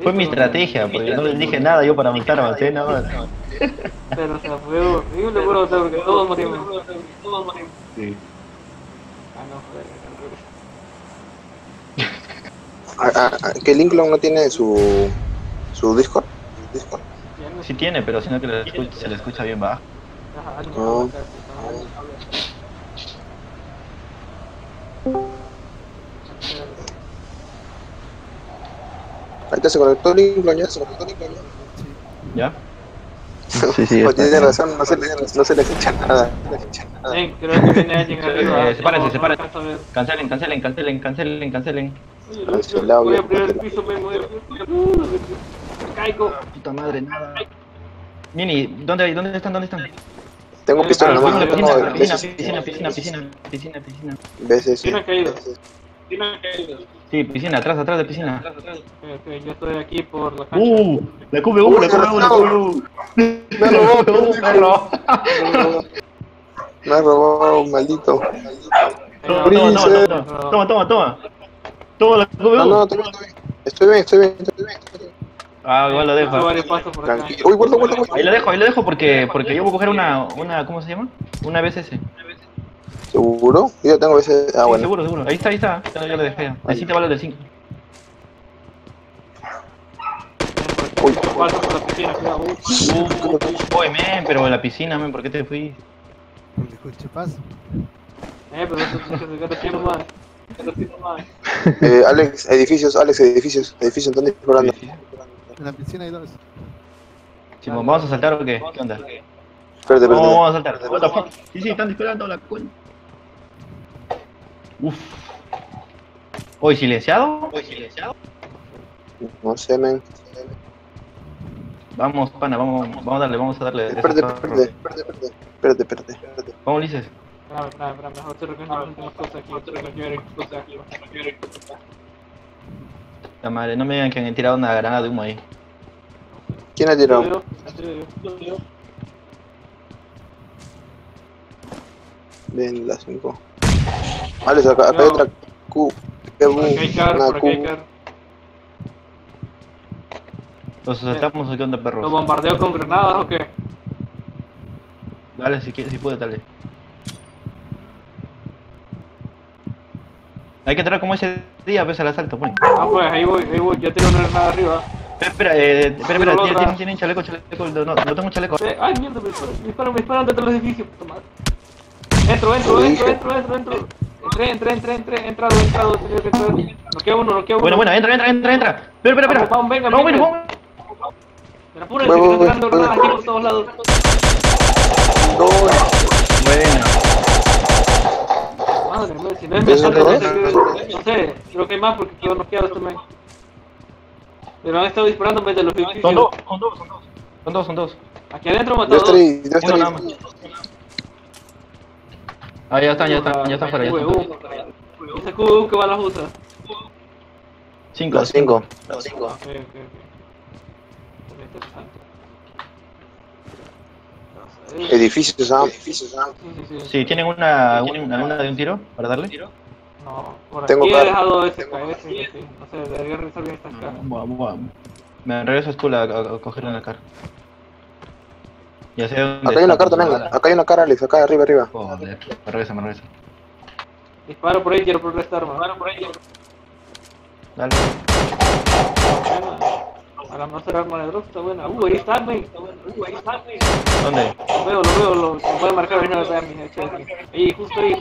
Fue mi estrategia, porque no les dije nada yo para matar avancé nada más. Pero o sea, fue horrible, bro, o sea, porque todos morimos. Sí. Ah, no, joder, ¿Que Linklon no tiene su Discord? ya no Sí tiene, pero sino que se le escucha bien bajo. Ajá, no, No. casi, Ahorita se conectó Linklon ya. ¿Ya? Sí, sí, Pues tiene razón, no se le escucha nada. Ven, creo que viene alguien arriba. Sepárense, No, sepárense. alcanzo a ver. Cancelen, cancelen, cancelen, cancelen, cancelen. Oye, Cancelado, voy a ya, abrir el cancelado. piso, ven, voy a abrir el piso. Me caigo. Puta madre, nada. Nini, ¿dónde están? ¿Dónde están? Tengo pistola nomás, no tengo Piscina, veces. piscina. Veces. ¿Quién ha caído? Sí, piscina, atrás de piscina. Ok, yo estoy aquí por la cancha. La QB1, la QB1. Me robó, Perro. me robó, maldito. Toma. Toma la No, QB1. estoy bien. Ah, igual lo dejo. Varios pasos por acá. Tranquilo. Uy, guarda. Ahí lo dejo porque yo voy a coger una, ¿cómo se llama? Una BSS. ¿Seguro? Yo tengo veces. Ah, Sí, bueno. seguro. Ahí está. Ya lo dejé. El 7 vale del 5. Uy, Paso por la piscina, cuidado. Uy, men, pero en la piscina, men, ¿por qué te fui? Porque escuché paso. Pero eso es que te quiero más. Alex, edificios, están disparando. En la piscina hay dos. Simón, ¿vamos a saltar o qué? ¿Qué onda? Espérate. Vamos a saltar. What the fuck? Sí, están disparando la coña. Uf. ¿Hoy silenciado? No sé, men. Vamos, pana, vamos a darle. Espérate. Vamos, Ulises. Espera, mejor te recomiendo las cosas aquí. La madre, no me digan que han tirado una granada de humo ahí. ¿Quién ha tirado? Ven, las 5. Alex, acá hay otra Q. Por acá hay car. ¿Los saltamos o qué onda, ¿Lo perros? bombardeo con granadas o qué? Dale, si quieres, si puede, dale. Hay que entrar como ese día, pues, al asalto, pues. Ah, pues ahí voy, ya tengo una granada arriba. Espera, tienen chaleco, no tengo chaleco. Ay, mierda, me disparan desde los edificios, puta madre. Entro. Entrado. Noquea uno. Bueno, entra. Espera. Vamos, venga. Vamos. Pero apúrense, que están tirando granadas aquí por todos lados. Buena. Madre mía, si no es mental, no sé, creo que hay más porque quedó noqueado también. Pero han estado disparando desde los edificios. Son dos. Aquí adentro mató Yo dos. estoy. Uno nada más. Ah, ya están fuera, ya están. Esa QV que balas usa. 5. Las 5. Ok. Edificios, Sí. Sí, ¿tienen una de un tiro para darle? No, por Tengo aquí he car. dejado SKS, sí. No sé, debería revisar bien estas caras. Vamos. Me regreso a school a cogerle una cara. Ya sé dónde Acá hay una está, car también. Acá hay una car, Alex. Acá arriba. Joder, me regresa. Disparo por ahí, quiero por esta arma. Dale. A la master arma de drop está buena. Ahí está, güey. ¿Dónde? Lo veo, lo voy a marcar ahorita de mi hecho aquí. Ahí, justo ahí.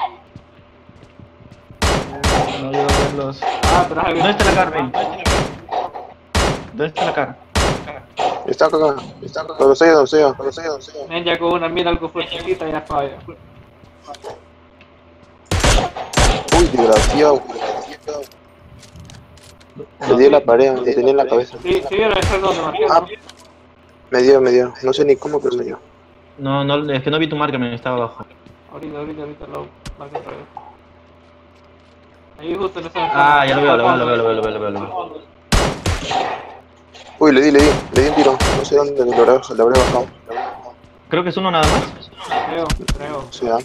No llego a verlos. Ah, pero ¿Dónde está la car, Ben? ¿Dónde está la car? Está acá. Lo sé yo. ven ya con una mira algo fuertecita y ya falla. Uy, desgraciado. Me dio la pared, me tenía en la cabeza. Sí, vieron esas dos de marcar, Ah, ¿no? me dio. No sé ni cómo, pero me dio. No, es que no vi tu marca, me estaba abajo. Ahorita lo marco otra vez. Ahí justo en esa. Ah, ya lo veo. Uy, le di un tiro. No sé dónde le habré bajado. Creo que es uno nada más. Creo. O sea,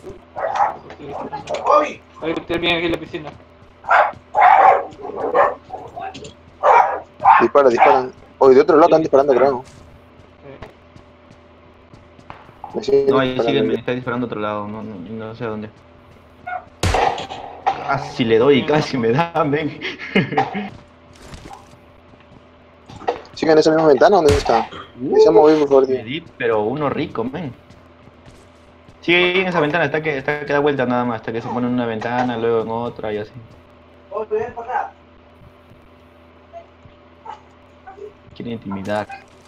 Ahí bien aquí en la piscina. Disparan. Oye, de otro lado están disparando, creo. Me siguen No, ahí disparando. sigue, me está disparando a otro lado, no sé a dónde. Casi le doy y casi me da, men. ¿Siguen en esa misma ventana? ¿Dónde está? Que se ha movido, por favor, tío. Me di, pero uno rico, men. Sigue ahí en esa ventana, está que da vuelta nada más, hasta que se pone en una ventana, luego en otra y así. Quiere intimidar.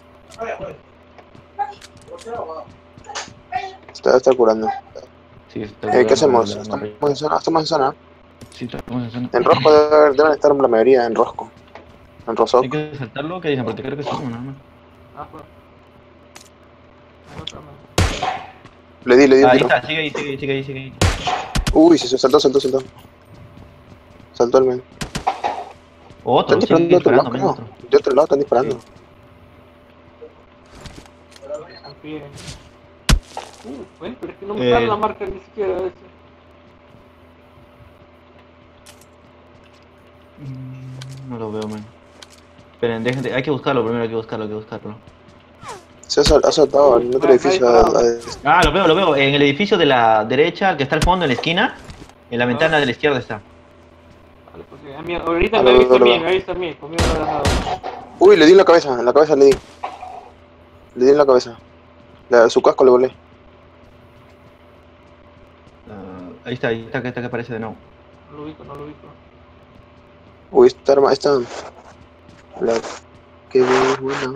Está curando. Sí, está ¿Qué jugando, hacemos? no, Estamos rico. en zona. Estamos en zona. Sí, estamos en zona. En Rosco deben estar la mayoría, en Rosco. En Hay Rosoc. que saltarlo, que dicen, porque creo que es uno nada más. Ah, pues. Hay otro, man. Le di un Ahí tiro. está, sigue ahí. Uy, se saltó. Saltó el men. Otro, Están sigue disparando de otro lado, disparando, men, creo. otro. De otro lado están disparando. Confíen. Bueno, pero es que no me sale la marca ni siquiera de ese. No lo veo, men. Esperen, déjenme, hay que buscarlo primero, hay que buscarlo. Se ha saltado en otro edificio. Ah, lo veo, en el edificio de la derecha, que está al fondo, en la esquina, en la ventana de la izquierda está. Vale, porque a mí, ahorita me he visto bien, conmigo lo he dejado. Uy, le di en la cabeza le di. Le di en la cabeza. Su casco le volé. Ahí está que aparece de nuevo. No lo ubico. Uy, esta arma, la que buena.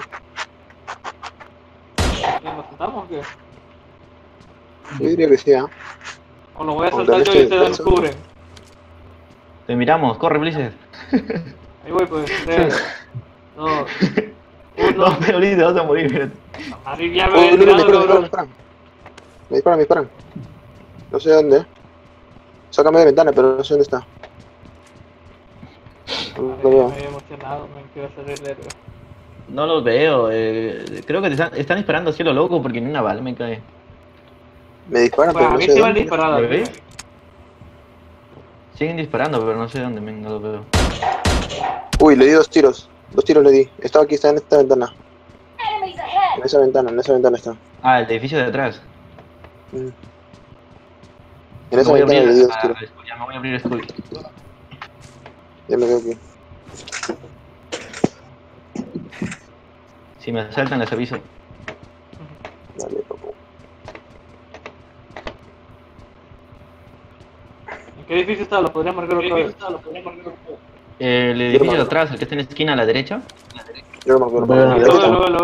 ¿Ya nos sentamos o qué? Yo diría que sí, ¿ah? O lo voy a saltar yo y ustedes nos cubren. Te miramos, corre, Blizzard. Ahí voy, pues. 3, 2, No, 1. pero Blizzard, vas a morir, mira. Arriba ya me Uy, he no, tirado, cabrón. me disparan. No sé dónde. Sácame de ventana, pero no sé dónde está. No lo veo. Me había emocionado, me quiero hacer el héroe. No los veo, creo que están disparando así a lo loco porque ni una bala me cae. Me disparan, Bueno, pero a no mí sé se me han dónde. disparado. ¿Lo ves? Siguen disparando, pero no sé dónde, men, no los veo. Uy, le di 2 tiros. 2 tiros le di. Estaba aquí, está en esta ventana. En esa ventana está. Ah, el edificio de atrás. En Me esa voy a ventana abrir le di 2 tiros. ya me voy a abrir school. Ya me quedo aquí. Si me asaltan les aviso. Dale, papu. ¿En qué edificio está? ¿Lo podría marcar otra vez? El edificio de atrás, el que está en la esquina a la derecha. Yo no me acuerdo. Bueno, Ahí Lo está. veo.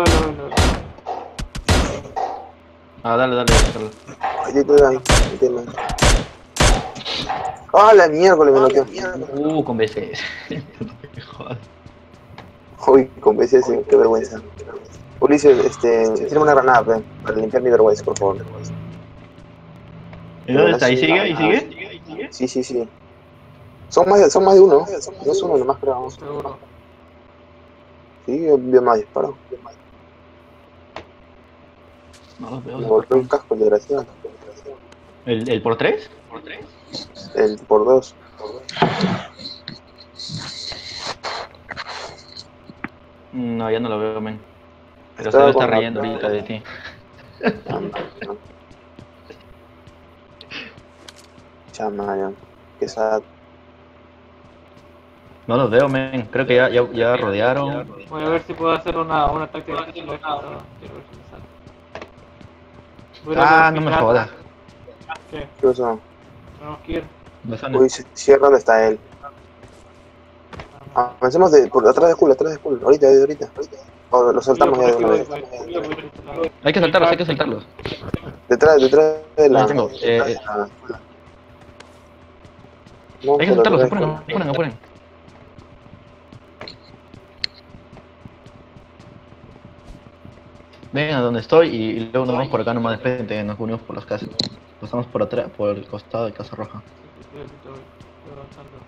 Ah, dale, Carlos. Ahí tiene. ¡Ah, la miércoles me noqueó! Con BCS. Joder. Uy, con BCS, qué vergüenza. Ulises, tírame una granada, pe, para limpiar mi vergüenza, por favor. ¿Y dónde está? ¿Ahí sigue? ¿Ahí sigue? Sí. Son más de uno, no es uno nomás, creo. Seguro. Sí, yo vi más disparos. No los veo. Me golpeó un casco, el desgraciado. ¿El por 3? El por 2. No, ya no lo veo, men. Pero Estaba se está con la- riendo ahorita de ti. Chama, qué sad. No los veo, men. Creo que ya rodearon. Voy a ver si puedo hacer una táctica de quiero ver si me sale. Voy a ir a Ah, no me picar. jodas. ¿Qué? ¿Qué pasó? No quiero. Uy, cierra donde está él. Avancemos por atrás de school, ahorita. O lo soltamos ya de una vez. Hay que saltarlos. Detrás de la... No tengo, No, Hay que por saltarlos, atrás. apuren. Ven a donde estoy y luego nos vamos por acá nomás de frente, nos unimos por las casas. Pasamos por atrás, por el costado de Casa Roja. Estoy avanzando.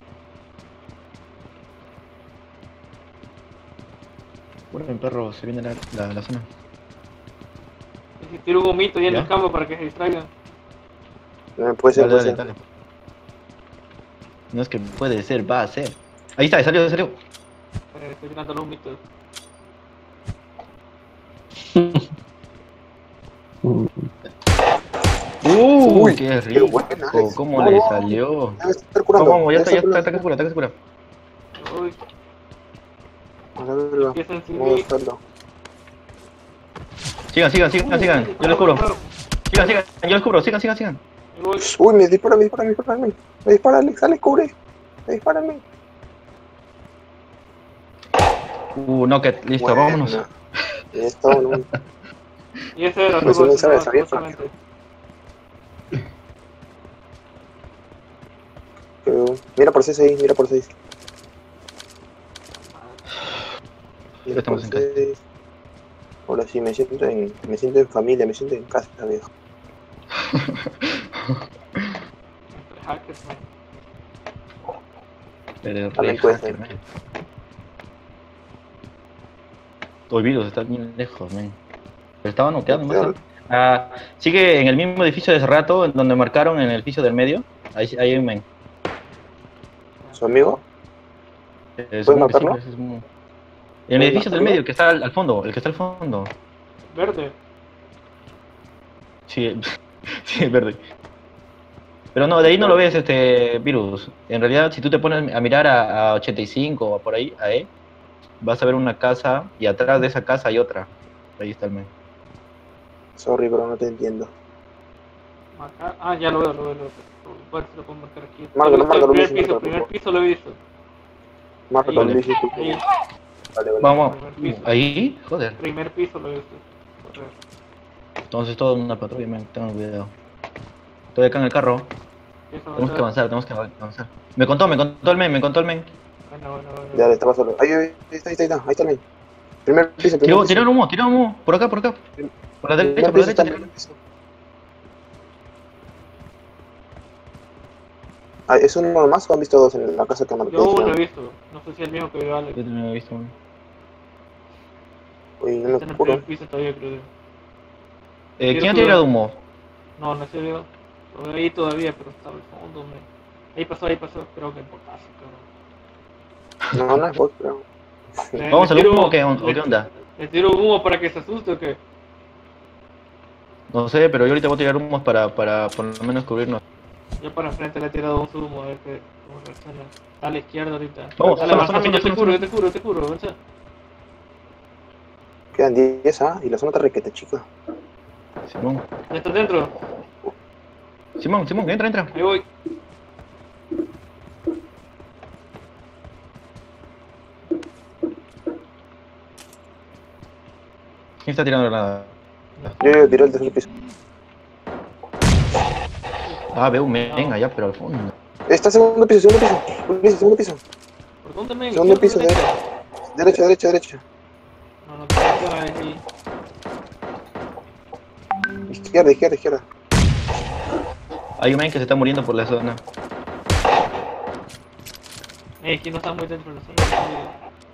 Bueno, mi perro, se viene la zona. Y si tiro un gomito ahí en ¿Ya? el campo para que se distraigan. Puede ser. Dale. No es que puede ser, va a ser. Ahí está, salió. estoy tirando los mitos. Uy, qué qué rico. buena, Alex. ¿Cómo No, le no, salió? Debe estar curando. Vamos, ya debe está, estar ataque segura, ataque segura. Uy, curando. A la verga. empiezan sin Vamos a mí. buscarlo. Sigan, yo los cubro. Sigan, yo los cubro, sigan. Uy, Uy, me dispara. Me dispara, Alex, cubre. Me dispara a mí. No, que listo, Buena. vámonos. Listo, vámonos. y ese era Pues todo, no sabes, no, sabía justamente. Pero, mira por 6 ahí, mira por 6. Mira Estamos por en casa. 6. Ahora sí, me siento en familia, me siento en casa, viejo. Entre hackers, man. Pero También re puede hacker, ser. man. Todo el virus está bien lejos, man. Pero estaba noqueando más cerca. Sigue en el mismo edificio de hace rato, en donde marcaron en el edificio del medio. Ahí hay un men. ¿Su amigo? Supongo que sí, matarlo? pues, en el edificio del matarlo? medio, que está al fondo, el que está al fondo. Verde. Sí, sí, es verde. Pero no, de ahí no lo ves, virus. En realidad, si tú te pones a mirar a 85 o por ahí, vas a ver una casa y atrás de esa casa hay otra. Ahí está el men. Sorry, pero no te entiendo. Marcar. Ah, ya lo veo. Bueno, se lo puedo marcar aquí. Márcalo, Lo he visto, márcalo, primer Luis, piso, márcalo, primer por favor. piso lo he visto. Márcalo, Ahí. Luis, disculpa. Ahí, Vale. Vamos, Primer piso. ahí, joder. primer piso lo he visto. Correr. Entonces todo una patrulla, men, tengo cuidado. Estoy acá en el carro. Tenemos que avanzar. Me contó el men. Bueno. Ya, le está pasando. Ahí está el men. Primer piso, Tira humo, por acá. Por la derecha, primer piso. Ah, ¿es uno más o han visto dos en la casa que marqué? Yo uno he visto. No sé si es el mismo que vio Alex. Yo también lo he visto, man. Uy, no Está en me el juro. primer piso todavía, creo. ¿Quién ha tirado humo? No sé veo. Lo veo ahí todavía, pero está al fondo, hombre. Ahí pasó, creo que por paso, cabrón. No es vos, pero... ¿Vamos al Le tiro- humo o qué onda? ¿Le tiro humo para que se asuste o qué? No sé, pero yo ahorita voy a tirar humos para por lo menos cubrirnos. Yo para enfrente le he tirado un humo, a ver cómo reacciona. Está a la izquierda ahorita. Vamos, Dale, zona, avanzame, zona, yo te zona. curo, avanza. Quedan 10, y la zona está requete, chica. Simón, ¿Ya estás dentro? entra. Ahí voy. ¿Quién está tirando granada? Yo tiré el tercer piso. Veo un men allá, pero al fondo. Está segundo piso. Segundo piso. ¿Por dónde me Segundo piso, derecha. No te metas ahí. Izquierda. Hay un men que se está muriendo por la zona. Que no está muy dentro de la zona.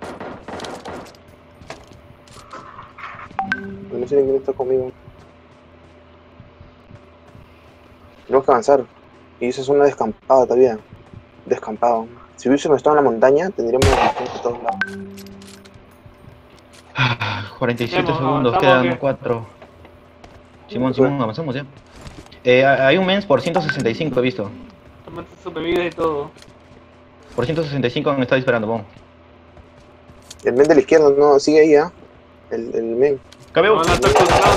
No sé quién está conmigo. Tenemos que avanzar. Y esa es una descampada todavía. Descampado. Si hubiésemos estado en la montaña, tendríamos visión por todos lados. 47 Vamos, segundos, avanzamos, quedan ¿qué? 4. Simón, avanzamos ya. Hay un mens por 165, he visto. Tomaste sus bebidas y todo. Por 165 me está disparando, vamos. El men de la izquierda, no, sigue ahí, El men. Cabeo. No, está colocado.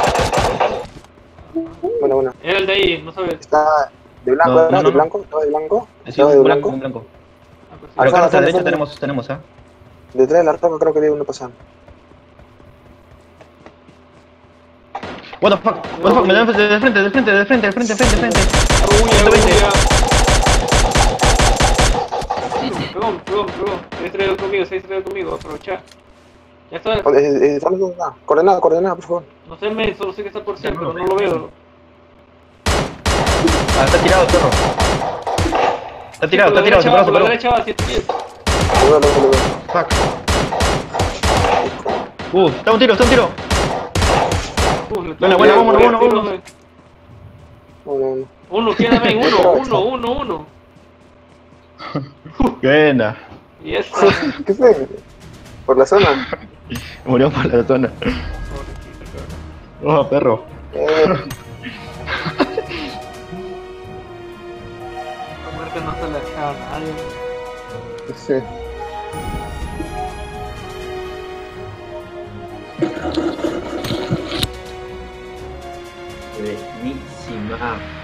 Bueno. Era el de ahí, no sabes. Está de blanco, No, ¿verdad? no. ¿De blanco? ¿Estaba de blanco? Sí, ¿Estaba de un blanco? blanco. Ah, pues sí. Pero acá a nuestra Avanza, derecha avanza. tenemos, Detrás de la roca creo que vi uno pasar. What the fuck, me da de frente. Uy, Pegón. Se ha distraído conmigo, aprovecha. Ya está. Estamos coordenada, por favor. No sé, men, solo sé que está por ser, pero no lo veo. Está tirado, perro. Está tirado, Por la se paró. derecha va, 110. Lo veo. Fuck. Está un tiro. Buena, vámonos. No. Uno queda, men, uno. Buena. Y esa. ¿Qué fue? Por la zona. Murió por la zona. Oh, perro. La muerte no se le echaba a nadie. Sí. Buenísima.